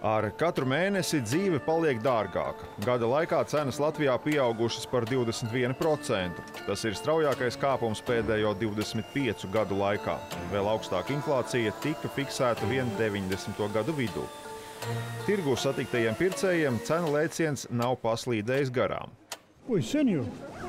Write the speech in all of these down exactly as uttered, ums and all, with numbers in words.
Ar katru mēnesi dzīve paliek dārgāka. Gada laikā cenas Latvijā pieaugušas par divdesmit vienu procentu. Tas ir straujākais kāpums pēdējo divdesmit piecu gadu laikā. Vēl augstāka inflācija tika fiksēta vien deviņdesmito gadu vidū. Tirgū satiktajiem pircējiem cenu lēciens nav paslīdējis garām. Ui, sen jau.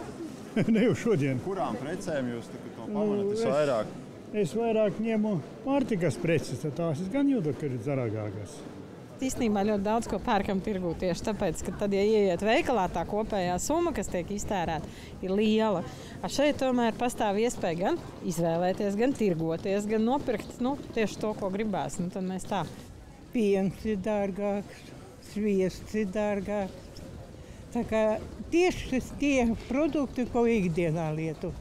Ne jau šodien. Kurām precēm jūs to pamanat vairāk? Es vairāk ņemu pārtikas preces, tās es gan jūtu, ka ir dārgākas. Īstenībā ļoti daudz ko pērkam tirgū tieši tāpēc, ka tad, ja ieiet veikalā, tā kopējā summa, kas tiek iztērēta, ir liela. A šeit tomēr pastāv iespēja gan izvēlēties, gan tirgoties, gan nopirkt nu, tieši to, ko gribēs. Nu, tad mēs tā. Piens ir dārgāks, sviests ir dārgāks. Tā kā tieši tie produkti, ko ikdienā lietu.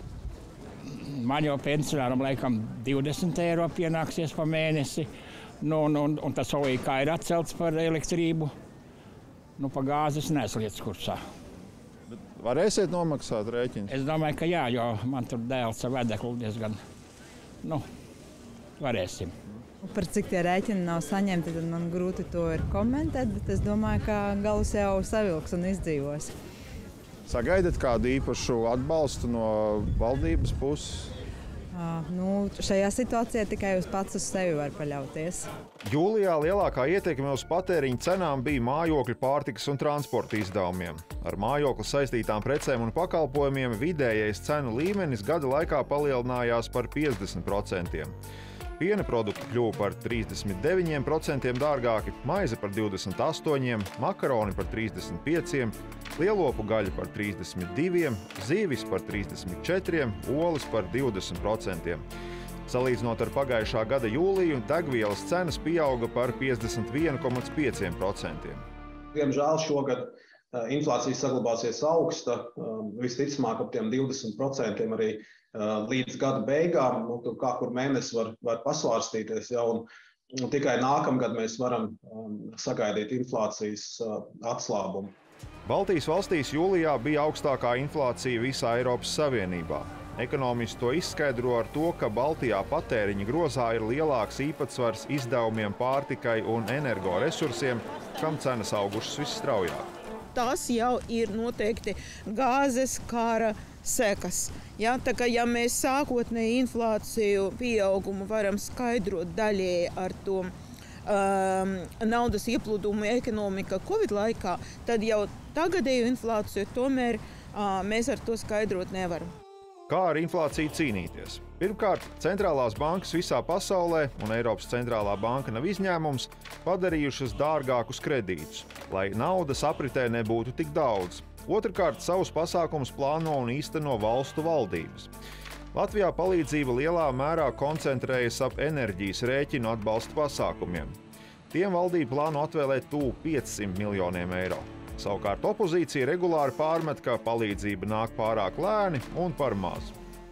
Man jau pensionāram laikam divdesmit eiro pienāksies pa mēnesi. Nu, un, un, un tas O I K ir atcelts par elektrību. Nu, pa gāzes neslietas kursā. Bet varēsiet nomaksāt rēķinus? Es domāju, ka jā, jo man tur dēls ar vedeklu diezgan, nu, varēsim. Par cik tie rēķini nav saņemti, tad man grūti to ir komentēt, bet es domāju, ka galus jau savilks un izdzīvos. Sagaidat kādu īpašu atbalstu no valdības puses? Uh, nu, šajā situācijā tikai jūs pats uz sevi var paļauties. Jūlijā lielākā ietekme uz patēriņa cenām bija mājokļu, pārtikas un transporta izdevumiem. Ar mājokli saistītām precēm un pakalpojumiem vidējais cenu līmenis gada laikā palielinājās par piecdesmit procentiem. Piena produkti kļuva par trīsdesmit deviņiem procentiem dārgāki, maize par divdesmit astoņiem procentiem, makaroni par trīsdesmit pieciem procentiem, lielopu gaļa par trīsdesmit diviem procentiem, zīvis par trīsdesmit četriem procentiem, olas par divdesmit procentiem. Salīdzinot ar pagājušā gada jūliju, degvielas cenas pieauga par piecdesmit vienu komats pieciem procentiem. Diemžēl šogad inflācija saglabāsies augsta, visticamāk ap tiem divdesmit procentiem arī līdz gada beigām, nu, kā kur mēnesis var, var pasvārstīties. Ja, un, un tikai nākamgad mēs varam um, sagaidīt inflācijas uh, atslābumu. Baltijas valstīs jūlijā bija augstākā inflācija visā Eiropas Savienībā. Ekonomisti to izskaidro ar to, ka Baltijā patēriņa grozā ir lielāks īpatsvars izdevumiem pārtikai un energoresursiem, kam cenas augušas visstraujāk. Tas jau ir noteikti gāzes kara sekas. Ja, tā kā ja mēs sākotnēji inflāciju pieaugumu varam skaidrot daļēji ar to um, naudas ieplūdumu ekonomika Covid laikā, tad jau tagadēju inflāciju tomēr uh, mēs ar to skaidrot nevaram. Kā ar inflāciju cīnīties? Pirmkārt, centrālās bankas visā pasaulē, un Eiropas centrālā banka nav izņēmums, padarījušas dārgākus kredītus, lai naudas apritē nebūtu tik daudz. Otrkārt, savus pasākumus plāno un īsteno valstu valdības. Latvijā palīdzība lielā mērā koncentrējas ap enerģijas rēķinu atbalsta pasākumiem. Tiem valdība plāno atvēlēt tuvu piecsimt miljoniem eiro. Savukārt opozīcija regulāri pārmet, ka palīdzība nāk pārāk lēni un par maz.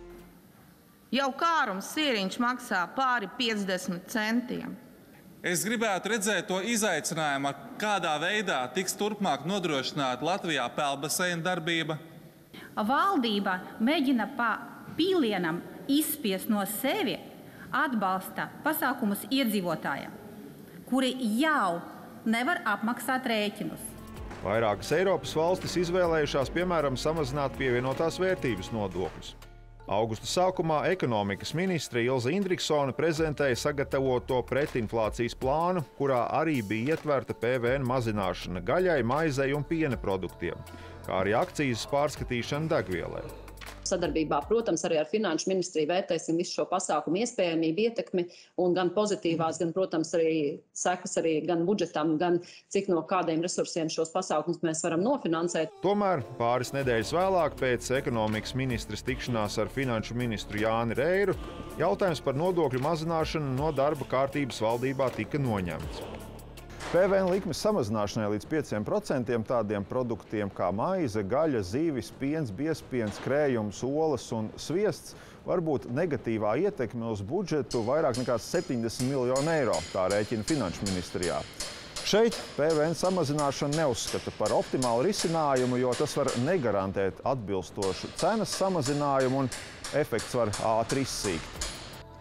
Jau kārums sīriņš maksā pāri piecdesmit centiem. Es gribētu redzēt to izaicinājumu, kādā veidā tiks turpmāk nodrošināta Latvijā peldbaseina darbība. Valdība mēģina pa pīlienam izspiest no sevi atbalsta pasākumus iedzīvotājiem, kuri jau nevar apmaksāt rēķinus. Vairākas Eiropas valstis izvēlējušās, piemēram, samazināt pievienotās vērtības nodokļus. Augusta sākumā ekonomikas ministre Ilze Indriksone prezentēja sagatavoto pretinflācijas plānu, kurā arī bija ietverta P V N mazināšana gaļai, maizei un piena produktiem, kā arī akcijas pārskatīšana degvielai. Sadarbībā, protams, arī ar Finanšu ministriju vērtēsim visu šo pasākumu iespējamību, ietekmi un gan pozitīvās, gan, protams, arī sekas arī gan budžetam, gan cik no kādiem resursiem šos pasākumus mēs varam nofinansēt. Tomēr pāris nedēļas vēlāk pēc ekonomikas ministres tikšanās ar finanšu ministru Jāni Reiru jautājums par nodokļu mazināšanu no darba kārtības valdībā tika noņemts. P V N likmes samazināšanai līdz pieciem procentiem tādiem produktiem kā maize, gaļa, zīvis, piens, biezpiens, krējums, olas un sviests var būt negatīvā ietekme uz budžetu vairāk nekā septiņdesmit miljonu eiro, tā rēķina Finanšu ministrijā. Šeit P V N samazināšanu neuzskata par optimālu risinājumu, jo tas var negarantēt atbilstošu cenas samazinājumu un efekts var ātri izsīkt.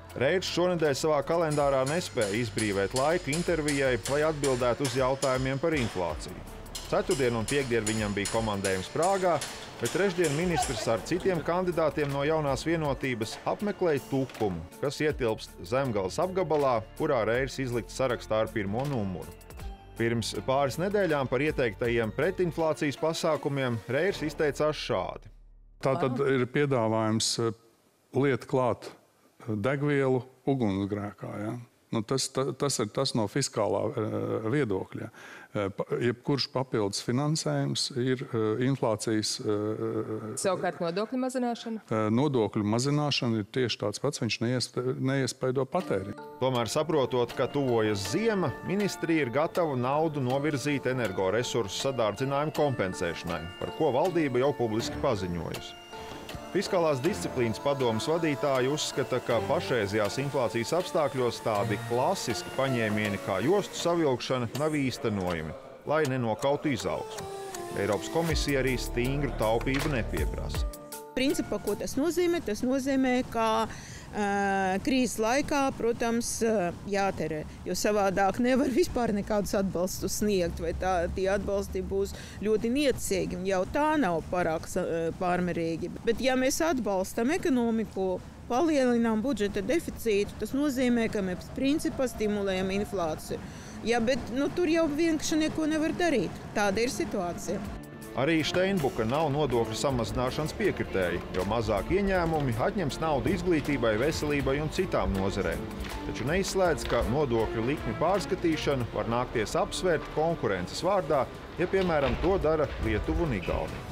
Reirs šonedēļ savā kalendārā nespēja izbrīvēt laiku intervijai, lai atbildētu uz jautājumiem par inflāciju. Ceturtdien un piekdien viņam bija komandējums Prāgā, bet trešdien ministrs ar citiem kandidātiem no jaunās vienotības apmeklēja Tukumu, kas ietilpst Zemgales apgabalā, kurā Reirs izlikts sarakstā ar pirmo numuru. Pirms pāris nedēļām par ieteiktajiem pretinflācijas pasākumiem Reirs izteicās šādi. Tātad ir piedāvājums liet klāt degvielu ugunsgrēkā. Ja? Nu, tas, tas, tas ir tas no fiskālā viedokļa. Jebkurš papildus finansējums ir inflācijas... Savukārt nodokļu mazināšana? Nodokļu mazināšana ir tieši tāds pats, viņš neiespaido patēriņu. Tomēr saprotot, ka tuvojas ziema, ministrija ir gatava naudu novirzīt energoresursu sadārdzinājumu kompensēšanai, par ko valdība jau publiski paziņojusi. Fiskālās disciplīnas padomes vadītāji uzskata, ka pašreizajās inflācijas apstākļos tādi klasiski paņēmieni kā jostu savilkšana nav īstenojami, lai nenokautu izaugsmu. Eiropas komisija arī stingru taupību nepieprasa. Principā, ko tas nozīmē? Tas nozīmē, ka uh, krīzes laikā, protams, uh, jāterē, jo savādāk nevar vispār nekādus atbalstus sniegt, vai tā, tie atbalsti būs ļoti niecīgi, jau tā nav pārāk uh, pārmērīgi. Bet ja mēs atbalstam ekonomiku, palielinām budžeta deficītu, tas nozīmē, ka mēs principā stimulējam inflāciju. Ja, bet nu, tur jau vienkārši neko nevar darīt. Tāda ir situācija. Arī Steinbuka nav nodokļu samazināšanas piekritēji, jo mazāk ieņēmumi atņems naudu izglītībai, veselībai un citām nozarēm. Taču neizslēdz, ka nodokļu likmi pārskatīšanu var nākties apsvērt konkurences vārdā, ja, piemēram, to dara Lietuva un Igaunija.